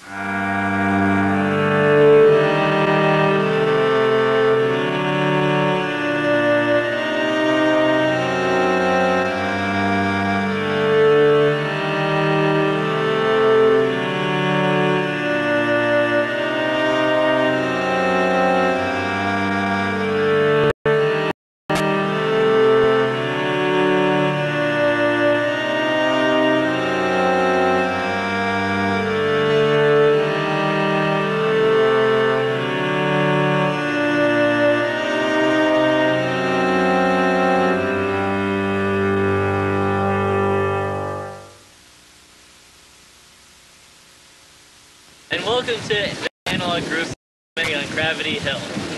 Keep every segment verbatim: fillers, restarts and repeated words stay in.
And welcome to the Analog Group's on Gravity Hill.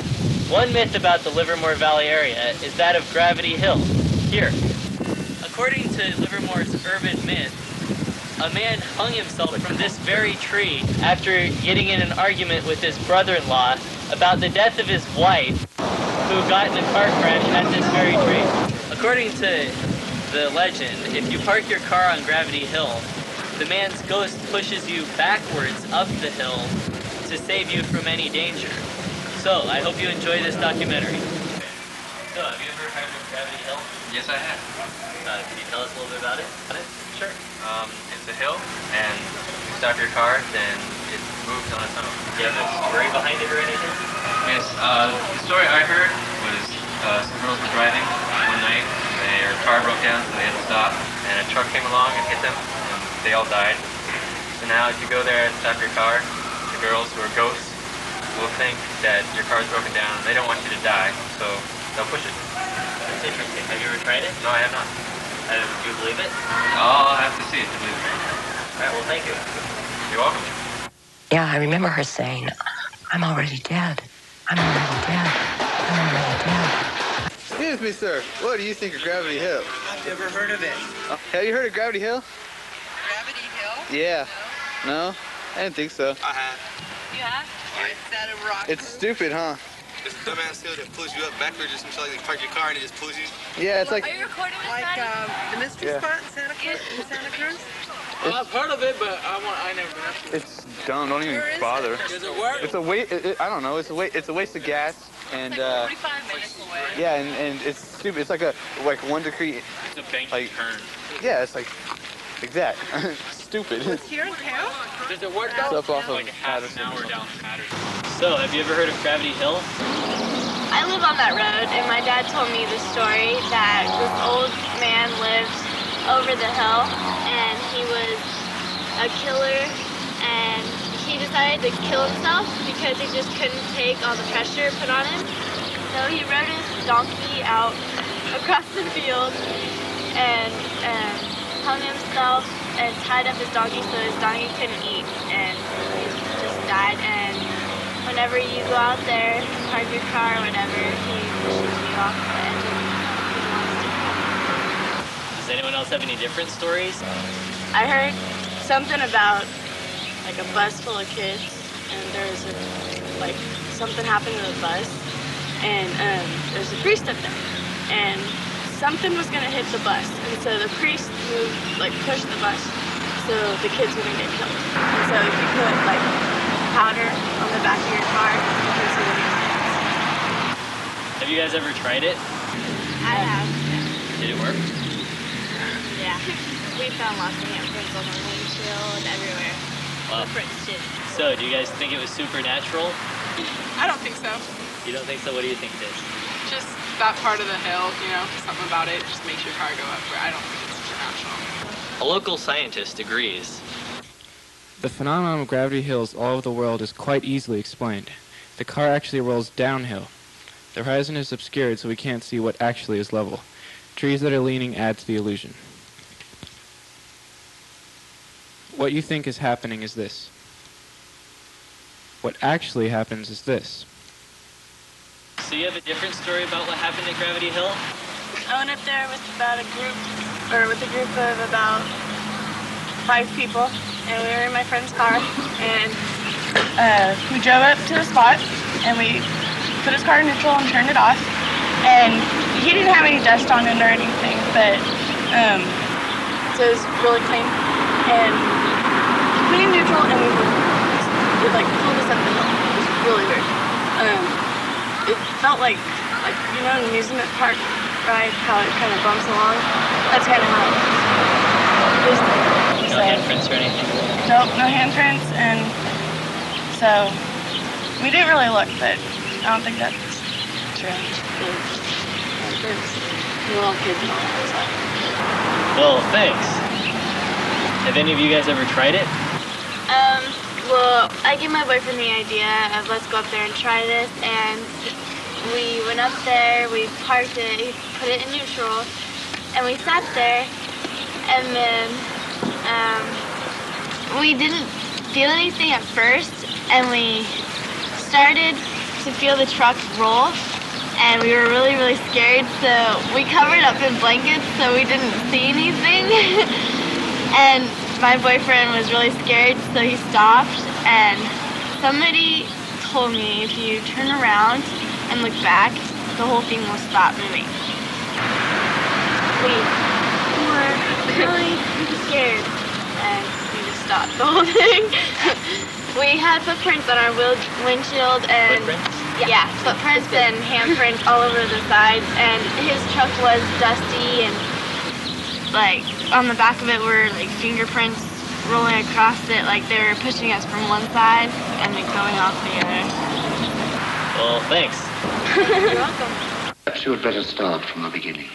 One myth about the Livermore Valley area is that of Gravity Hill, here. According to Livermore's urban myth, a man hung himself from this very tree after getting in an argument with his brother-in-law about the death of his wife, who got in a car crash at this very tree. According to the legend, if you park your car on Gravity Hill, the man's ghost pushes you backwards up the hill to save you from any danger. So, I hope you enjoy this documentary. So, have you ever heard of Gravity Hill? Yes, I have. Uh, can you tell us a little bit about it? Sure. Um, it's a hill, and you stop your car, then it moves on its own. Do you have a story behind it or anything? Yes, uh, the story I heard was uh, some girls were driving one night, their car broke down, so they had to stop, and a truck came along and hit them. They all died. So now if you go there and stop your car, the girls who are ghosts will think that your car is broken down and they don't want you to die, so they'll push it. That's interesting. Have you ever tried it? No, I have not. Uh, do you believe it? I'll have to see it to believe it. Alright, well thank you. You're welcome. Yeah, I remember her saying, I'm already dead. I'm already dead. I'm already dead. Excuse me, sir. What do you think of Gravity Hill? I've never heard of it. Uh, have you heard of Gravity Hill? Gravity Hill? Yeah. No? No? I didn't think so. I have. You have? Or is that a rock? It's stupid, huh? It's a dumbass hill that pulls you up backwards just until you park your car and it just pulls you. Yeah, it's like... Are you recording this, Like Maddie? um, the mystery Yeah. spot in Santa Cruz? In Santa Cruz? Well, I've heard of it, but I want. I never been up to it. It's dumb. Don't even Where is bother. Does it work? It's a waste... It, it, I don't know. It's a, wa it's a waste of gas. And, uh... forty-five minutes away. yeah, and, and it's stupid. It's like a... Like one degree... It's a bank Like- turn. Yeah, it's like... Like that. Stupid. It's here in town? Does it work It's though? up off of Like a half an Patterson. hour down Patterson. So, have you ever heard of Gravity Hill? I live on that road, and my dad told me the story that this old man lived over the hill, and he was a killer, and he decided to kill himself because he just couldn't take all the pressure put on him. So he rode his donkey out across the field and um, hung himself and tied up his donkey so his donkey couldn't eat, and he just died. And whenever you go out there, park your car or whatever, he pushes you off the edge of the hill. Does anyone else have any different stories? I heard something about like a bus full of kids, and there's a, like something happened to the bus, and um, there's a priest up there, and something was gonna hit the bus, and so the priest moved, like pushed the bus, so the kids wouldn't get killed. And so if you put like powder on the back of your car, you can see the hands. Have you guys ever tried it? I have. Did it work? Yeah. We found lots of handprints on the windshield everywhere. Wow. Footprints too. So, do you guys think it was supernatural? I don't think so. You don't think so? What do you think it is? Just that part of the hill, you know, something about it just makes your car go up, but I don't think it's supernatural. A local scientist agrees. The phenomenon of gravity hills all over the world is quite easily explained. The car actually rolls downhill. The horizon is obscured so we can't see what actually is level. Trees that are leaning add to the illusion. What you think is happening is this. What actually happens is this. So you have a different story about what happened at Gravity Hill? I went up there with about a group, or with a group of about five people, and we were in my friend's car, and uh, we drove up to the spot, and we put his car in neutral and turned it off, and he didn't have any dust on it or anything, but um, so it was really clean, and we put it in neutral, and we it like pulled us up the hill. It was really weird. Um, it felt like, like you know, an amusement park ride, how it kind of bumps along. That's kind of how it was. It was No handprints or anything? Nope, no handprints, and so we didn't really look, but I don't think that's true. Handprints, little kids and all that stuff. Well, thanks. Have any of you guys ever tried it? Um, well, I gave my boyfriend the idea of let's go up there and try this, and we went up there, we parked it, he put it in neutral, and we sat there, and then um, we didn't feel anything at first, and we started to feel the truck roll, and we were really, really scared, so we covered up in blankets so we didn't see anything. And my boyfriend was really scared, so he stopped, and somebody told me if you turn around and look back, the whole thing will stop moving. We were really scared, and we just stopped the whole thing. We had footprints on our windshield, and Footprints? yeah, footprints and handprints all over the sides, and his truck was dusty, and like on the back of it were like fingerprints rolling across it, like they were pushing us from one side and then going off the other. Well, thanks. You're welcome. Perhaps you had better start from the beginning.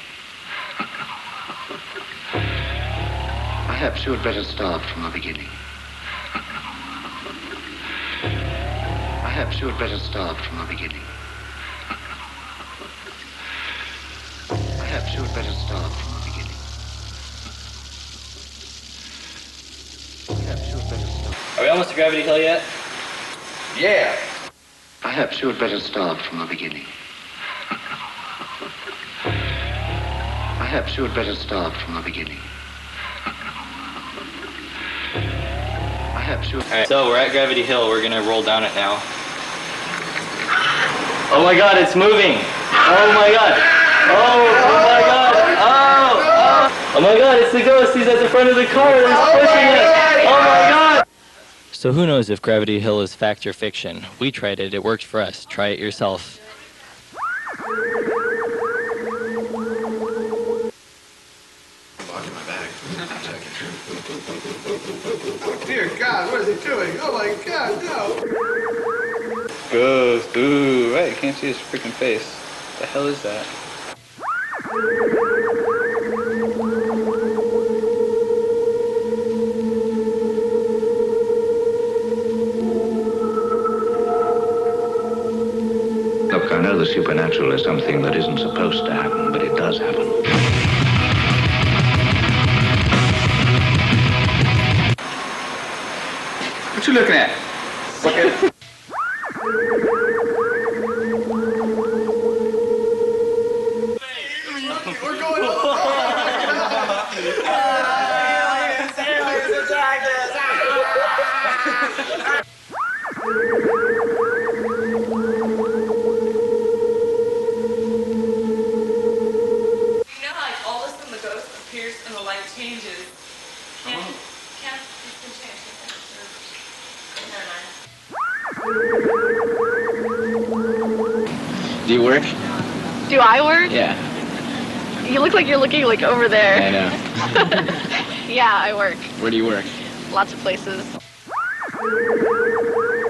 Perhaps you had better start from the beginning. Perhaps you had better start from the beginning. Perhaps you had better start from the beginning. Perhaps you had better start. Are we almost to Gravity Hill yet? Yeah. Perhaps you had better start from the beginning. Perhaps you had better start from the beginning. Perhaps you. Alright, so we're at Gravity Hill. We're gonna roll down it now. Oh my god, it's moving! Oh my god! Oh, oh my god! Oh! Oh! Oh my god, it's the ghost! He's at the front of the car! He's pushing us! Oh my god! So who knows if Gravity Hill is fact or fiction? We tried it. It worked for us. Try it yourself. Dear God, what is he doing? Oh my God, no! Ghost, ooh, right, you can't see his freaking face. What the hell is that? Look, I know the supernatural is something that isn't supposed to happen, but it does happen. What you looking at? Look at We're going home! You know how like all of a sudden the ghost appears and the light changes? Can't, can't, you can change it. Never mind. Do you work? Do I work? Yeah. You look like you're looking like over there. I know. Yeah, I work. Where do you work? Lots of places.